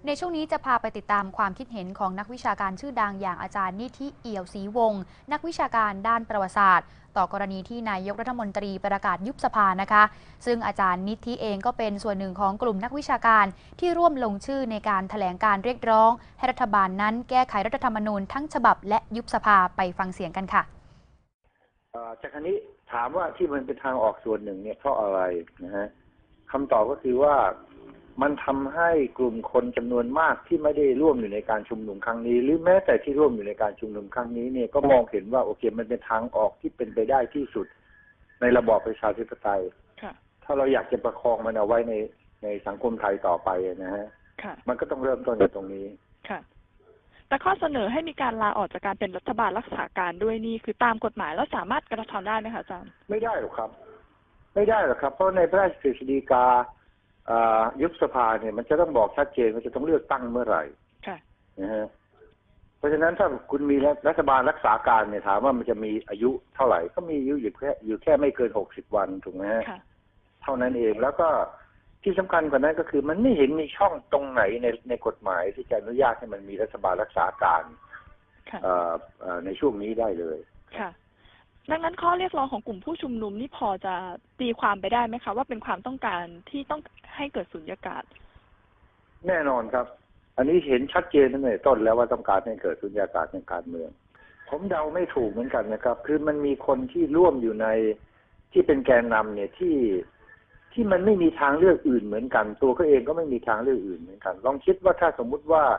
ในช่วงนี้จะพาไปติดตามความคิดเห็นของนักวิชาการชื่อดังอย่างอาจารย์นิธิเอี่ยวศรีวงศ์นักวิชาการด้านประวัติศาสตร์ต่อกรณีที่นายกรัฐมนตรีประกาศยุบสภานะคะซึ่งอาจารย์นิธิเองก็เป็นส่วนหนึ่งของกลุ่มนักวิชาการที่ร่วมลงชื่อในการแถลงการเรียกร้องให้รัฐบาลนั้นแก้ไขรัฐธรรมนูญทั้งฉบับและยุบสภาไปฟังเสียงกันค่ะจากนี้ถามว่าที่มันเป็นทางออกส่วนหนึ่งเนี่ยเพราะอะไรนะฮะคำตอบก็คือว่ามันทำให้กลุ่มคนจำนวนมากที่ไม่ได้ร่วมอยู่ในการชุมนุมครั้งนี้หรือแม้แต่ที่ร่วมอยู่ในการชุมนุมครั้งนี้เนี่ยก็มองเห็นว่าโอเคมันเป็นทางออกที่เป็นไปได้ที่สุดในระบอบประชาธิปไตยถ้าเราอยากจะประคองมันเอาไว้ในสังคมไทยต่อไปนะฮะมันก็ต้องเริ่มต้นจากตรงนี้แต่ข้อเสนอให้มีการลาออกจากการเป็นรัฐบาลรักษาการด้วยนี่คือตามกฎหมายแล้วสามารถกระทำได้ไหมคะอาจารย์ไม่ได้หรอกครับไม่ได้หรอกครับเพราะในพระราชกฤษฎีกายุบสภาเนี่ยมันจะต้องบอกชัดเจนว่าจะต้องเลือกตั้งเมื่อไหร่นะฮะเพราะฉะนั้นถ้าคุณมีรัฐบาลรักษาการเนี่ยถามว่ามันจะมีอายุเท่าไหร่ก็มีอายุอยู่แค่ไม่เกิน60 วันถูกไหมฮะเท่านั้นเองแล้วก็ที่สำคัญกว่านั้นก็คือมันไม่เห็นมีช่องตรงไหนในกฎหมายที่จะอนุญาตให้มันมีรัฐบาลรักษาการในช่วงนี้ได้เลยค่ะดังนั้นข้อเรียกร้องของกลุ่มผู้ชุมนุมนี่พอจะตีความไปได้ไหมคะว่าเป็นความต้องการที่ต้องให้เกิดสุญญากาศแน่นอนครับอันนี้เห็นชัดเจนตั้งแต่ต้นแล้วว่าต้องการให้เกิดสุญญากาศในการเมืองผมเดาไม่ถูกเหมือนกันนะครับคือมันมีคนที่ร่วมอยู่ในที่เป็นแกนนำเนี่ยที่มันไม่มีทางเลือกอื่นเหมือนกันตัวเขาเองก็ไม่มีทางเลือกอื่นเหมือนกันลองคิดว่าถ้าสมมุติว่า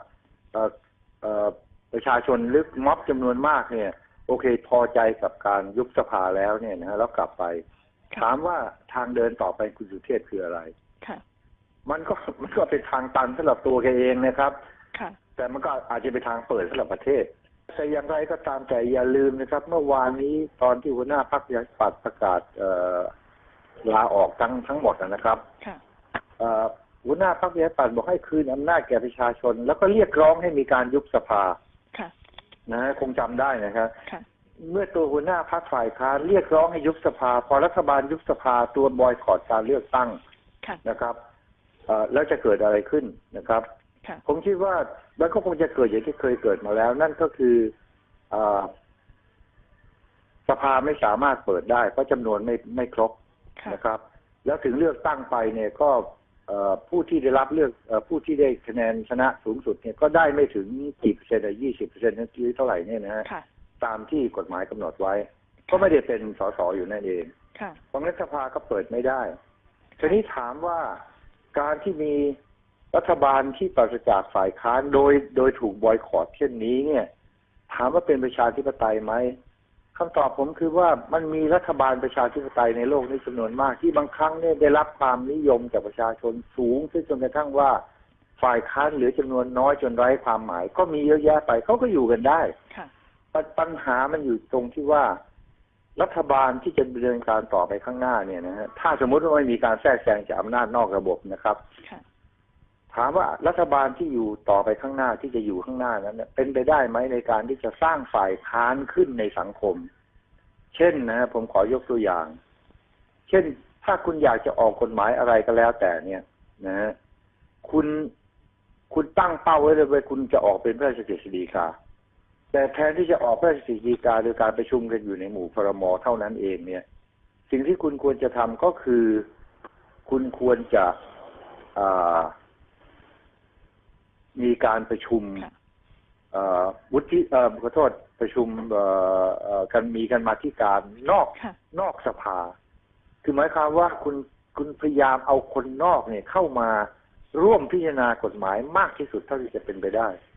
ประชาชนหรือม็อบจำนวนมากเนี่ยโอเคพอใจกับการยุบสภาแล้วเนี่ยนะฮะแล้วกลับไปถามว่าทางเดินต่อไปคุณสุเทพคืออะไรมันก็เป็นทางตันสำหรับตัวแกเองนะครับแต่มันก็อาจจะเป็นทางเปิดสำหรับประเทศแต่อย่างไรก็ตามแต่อย่าลืมนะครับเมื่อวานนี้ตอนที่หัวหน้าพรรคประชาธิปัตย์ประกาศลาออกทั้งหมดนะครับหัวหน้าพรรคประชาธิปัตย์บอกให้คืนอำนาจแก่ประชาชนแล้วก็เรียกร้องให้มีการยุบสภานะคงจำได้นะครับเมื่อตัวหัวหน้าพรรคฝ่ายค้านเรียกร้องให้ยุบสภาพอรัฐบาลยุบสภาตัวบอยคอตการเลือกตั้งนะครับแล้วจะเกิดอะไรขึ้นนะครับผมคิดว่ามันก็คงจะเกิดอย่างที่เคยเกิดมาแล้วนั่นก็คือสภาไม่สามารถเปิดได้เพราะจำนวนไม่ครบนะครับแล้วถึงเลือกตั้งไปเนี่ยก็ผู้ที่ได้รับเลือกผู้ที่ได้คะแนนชนะสูงสุดเนี่ยก็ได้ไม่ถึงกี่เปอร์เซ็นต์20%นั่นคือเท่าไหร่เนี่ยนะฮะตามที่กฎหมายกำหนดไว้ก็ไม่ได้เป็นสสอยู่นั่นเองเพราะงั้นสภาก็เปิดไม่ได้ทีนี้ถามว่าการที่มีรัฐบาลที่ปราศจากฝ่ายค้านโดยถูกบอยคอตเช่นนี้เนี่ยถามว่าเป็นประชาธิปไตยไหมคำตอบผมคือว่ามันมีรัฐบาลประชาธิปไตยในโลกนี้จำนวนมากที่บางครั้งเนี่ยได้รับความนิยมจากประชาชนสูงจนกระทั่งว่าฝ่ายค้านเหลือจำนวนน้อยจนไร้ความหมายก็มีเยอะแยะไปเขาก็อยู่กันได้ปัญหามันอยู่ตรงที่ว่ารัฐบาลที่จะดำเนินการต่อไปข้างหน้าเนี่ยนะฮะถ้าสมมติว่าไม่มีการแทรกแซงจากอำนาจนอกระบบนะครับถามว่ารัฐบาลที่อยู่ต่อไปข้างหน้าที่จะอยู่ข้างหน้านั้นเป็นไปได้ไหมในการที่จะสร้างฝ่ายค้านขึ้นในสังคมเช่นนะผมขอยกตัวอย่างเช่นถ้าคุณอยากจะออกกฎหมายอะไรก็แล้วแต่เนี่ยนะฮะคุณตั้งเป้าไว้เลยว่าคุณจะออกเป็นพระราชกฤษฎีกาแต่แทนที่จะออกพระราชกฤษฎีกาโดยการประชุมกันอยู่ในหมู่ครม.เท่านั้นเองเนี่ยสิ่งที่คุณควรจะทำก็คือคุณควรจะมีการประชุมวุฒิขอโทษประชุมกันมีกันมาธิการนอกสภาคือหมายความว่าคุณพยายามเอาคนนอกเนี่ยเข้ามาร่วมพิจารณากฎหมายมากที่สุดเท่าที่จะเป็นไปได้